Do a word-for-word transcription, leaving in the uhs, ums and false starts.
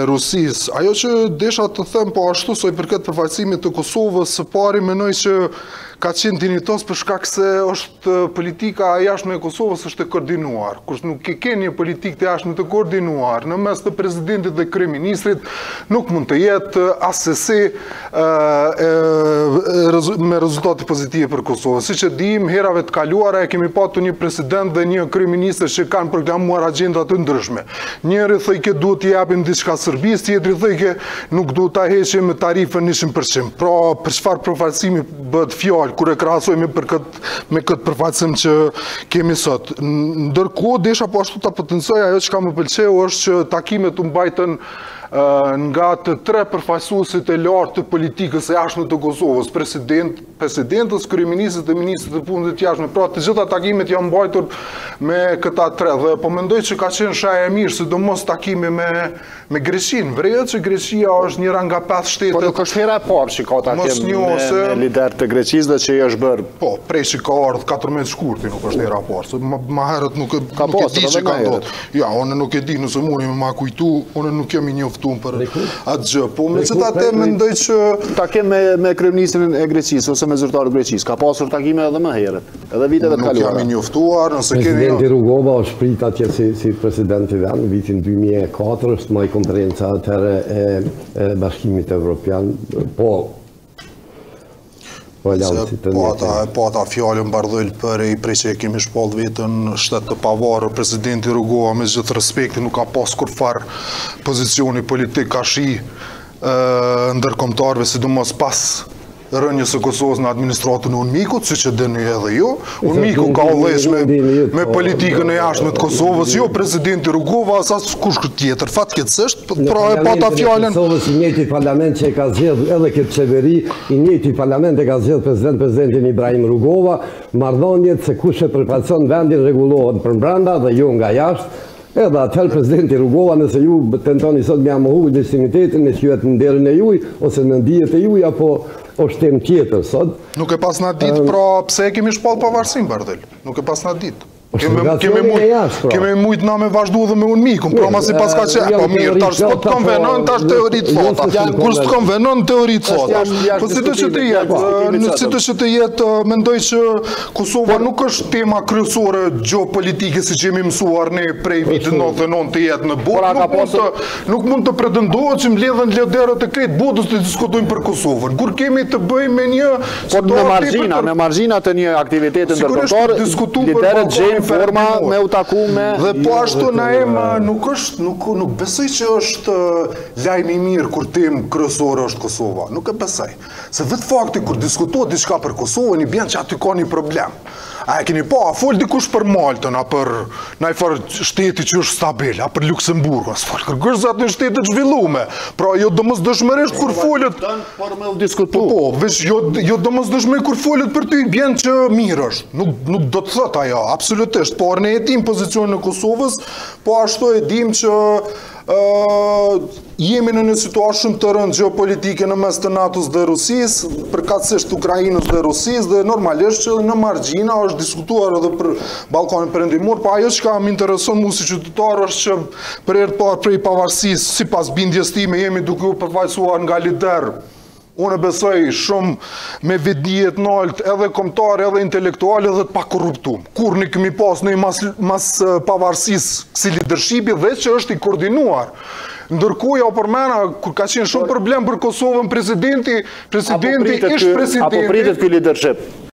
Rusisë. Ajo që desha të them po ashtu sa i përket përfaqësimit të Kosovës, së pari mendoj që ka qenë dinitos për shkak se është politika e jashtme e Kosovës është e koordinuar. Kur nuk ke ke një politikë të jashtme të koordinuar në mes të presidentit dhe kryeministrit, nuk mund të jetë asesi me rezultate pozitive për Kosovën. Siç e dim, herave të kaluara e kemi patur një president dhe një kryeministër që kanë proklamuar agjenda të ndryshme. Njëri thoi që duhet t'i japim diçka Serbisë, tjetri thoi që nuk duhet ta heqim me tarifën njëqind përqind. Pra, për çfarë përfaqësimi bëhet fjalë kur e krahasojmë për këtë me këtë përfaqësim që kemi sot. Ndërkohë desha po ashtu ta potencoj ajo që më pëlqeu është që takimet u mbajtën nga të tre përfaqësuesit e lartë të politikës së jashtme të Kosovës, president, presidentës, kryeministrit dhe ministrit të punëve të jashtme. Pra, të gjitha takimet janë mbajtur me këta tre dhe po mendoj që ka qenë shaj e mirë, sidomos takimi me me Greqinë. Vërejtë që Greqia është njëra nga pesë shtetet. Po nuk është hera e parë që ka takim me, me lider të Greqisë dhe që i është bërë. Po, prej që ka ardhur katërmbëdhjetë shkurti nuk është hera e parë. Më herët nuk ka nuk e di që ka ndodhur. Ja, unë nuk e di, nëse mundi më ma kujtu, unë nuk jam i njoftuar për atë gjë. Po megjithatë mendoj që takim me me kryeministrin e Greqisë ose me zyrtarin e Greqisë ka pasur takime edhe më herët, edhe viteve të kaluara. Nuk jam i njoftuar, nëse kemi Presidenti Rugova është prit atje si si president i vendit vitin dy mijë e katër, është më konferenca atëre e, e Bashkimit Evropian, po Po ata, po ata fjallën bardhëll për i prej që e kemi shpall vetën shtetë të pavarë, presidenti Rugova me gjithë respekti nuk ka pas kur farë pozicioni politik ka shi ndërkombëtarëve, sidomos pas rënjës së Kosovës në administratën e UNMIK-ut, siç e dini edhe ju. UNMIK-u ka udhëheq me, me politikën e jashtme të Kosovës, jo presidenti Rugova, as kush tjetër. Fatkeqësisht, pra e pata fjalën. Kosovës i njëjti parlament që e ka zgjedhur edhe këtë qeveri, i njëjti parlament e ka zgjedhur president presidentin Ibrahim Rugova, marrëdhëniet se kush e përfaqëson vendin rregullohen përbrenda dhe jo nga jashtë. Edhe atëherë presidenti Rugova, nëse ju tentoni sot me mohu legitimitetin, me qytet në derën e juaj ose në ndijet e juaj apo është temë tjetër sot. Nuk e pas na ditë, pra pse e kemi shpall pavarësinë Bardhël? Nuk e pas na ditë. Kemi kemi mujt na me vazhdu dhe me UNMIK-un, pra masi pas ka qenë. Po mirë, tash s'po të konvenon, tash teori të thota. Kur s'të konvenon, teori të thota. Po si të që të jetë, në si të që të jetë, mendoj që Kosova nuk është tema kryesore gjeopolitike si që jemi mësuar ne prej vitit nëntëdhjetë e nëntë të jetë në botë. Nuk mund të pretendohet që mbledhen liderët e krejt botës të diskutojnë për Kosovën. Kur kemi të bëjmë me një në margjina, në margjina të një aktiviteti ndërkombëtar, liderët gjejnë forma me u taku me dhe po ashtu na em nuk është nuk nuk besoj që është lajm i mirë kur temë kryesore është Kosova. Nuk e besoj. Se vetë fakti kur diskutohet diçka për Kosovën i bën që aty ka një problem. A e keni pa, a fol dikush për Maltën, a për ndaj farë shteti që është stabil, a për Luksemburg, a s'fol kërkush za atë shtete të zhvilluara. Pra jo domosdoshmërisht kur folet por me u diskutu. Po, veç jo jo domosdoshmërisht kur folet për ty bën që mirë është. Nuk nuk do të thotë ajo, absolutisht, por ne e dim pozicionin e Kosovës, po ashtu e dim që Uh, jemi në një situatë shumë të rëndë gjeopolitike në mes të NATO-s dhe Rusisë, përkatësisht Ukrainës dhe Rusisë, dhe normalisht që në margjina është diskutuar edhe për Ballkanin Perëndimor, po ajo që më intereson mua si qytetar është që për herë të parë prej pavarësisë, sipas bindjes time, jemi duke u përfaqësuar nga lider. Unë besoj shumë me vetdijet nalt edhe kombëtar edhe intelektual edhe të pakorruptum. Kur ne kemi pas në mas, mas pavarësisë si leadershipi dhe që është i koordinuar. Ndërkohë ja përmena kur ka qenë shumë problem për Kosovën presidenti, presidenti ish presidenti. Apo pritet ky leadership?